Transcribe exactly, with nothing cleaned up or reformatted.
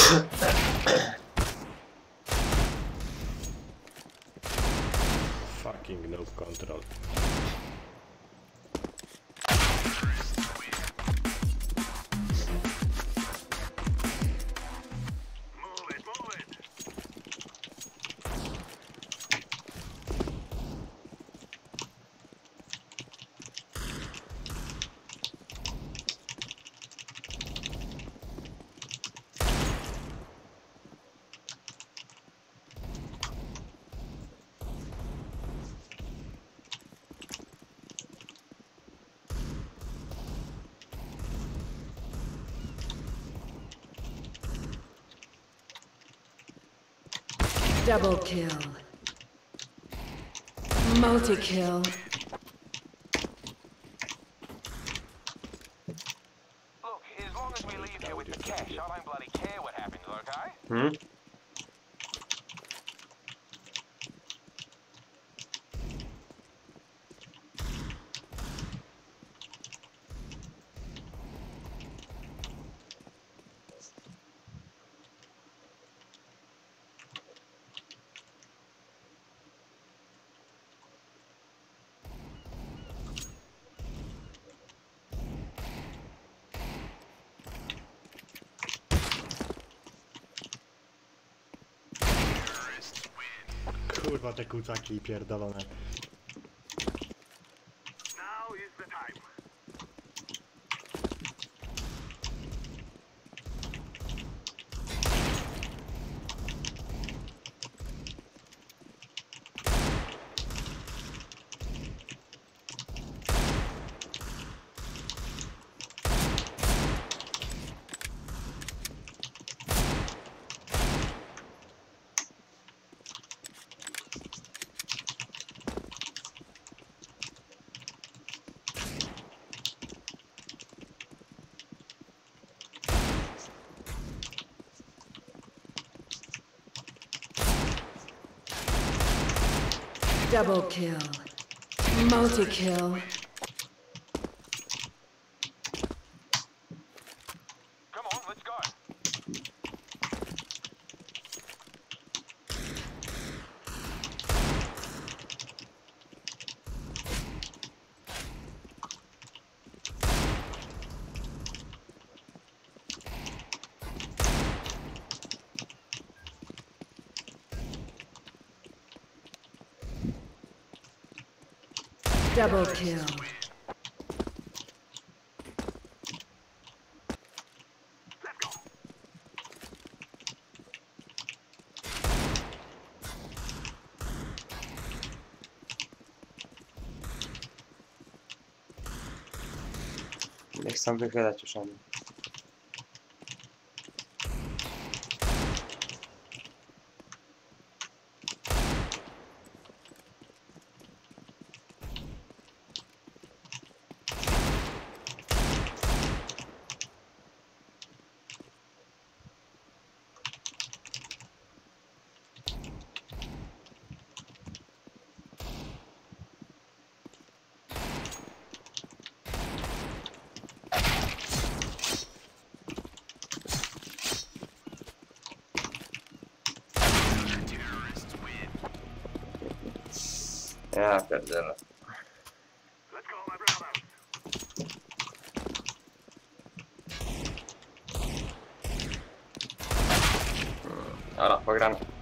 Fucking no control. Double kill. Multi kill. Look, as long as we leave here with the cash, I don't bloody care what happens, okay? Hmm? Kurwa te kucaki pierdolone. Now is the time. Double kill. Multi kill. Come on, let's go. Double kill. Nie chcę wychylać już oni. Ja pierdzielę. Dobra, pogramy.